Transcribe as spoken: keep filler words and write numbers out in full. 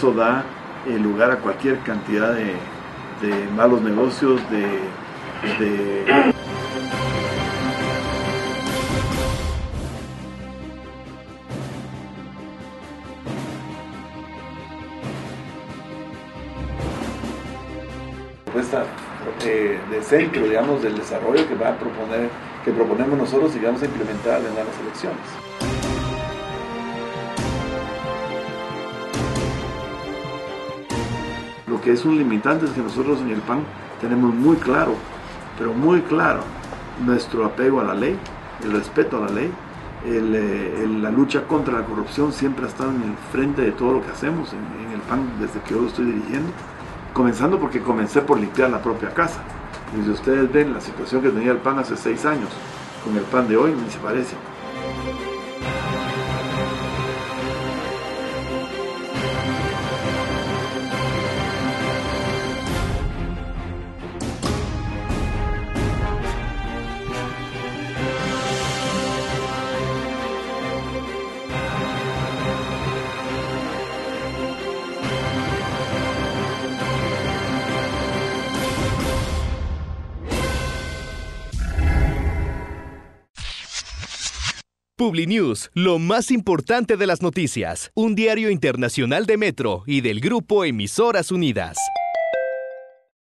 eso da eh, lugar a cualquier cantidad de, de malos negocios, de, de propuesta eh, de centro, digamos, del desarrollo que va a proponer, que proponemos nosotros y que vamos a implementar en las elecciones. Lo que es un limitante es que nosotros en el P A N tenemos muy claro, pero muy claro, nuestro apego a la ley, el respeto a la ley, el, el, la lucha contra la corrupción siempre ha estado en el frente de todo lo que hacemos en, en el P A N desde que yo lo estoy dirigiendo. Comenzando porque comencé por limpiar la propia casa. Y si ustedes ven la situación que tenía el P A N hace seis años, con el P A N de hoy, ni se parece. Publinews, lo más importante de las noticias. Un diario internacional de Metro y del Grupo Emisoras Unidas.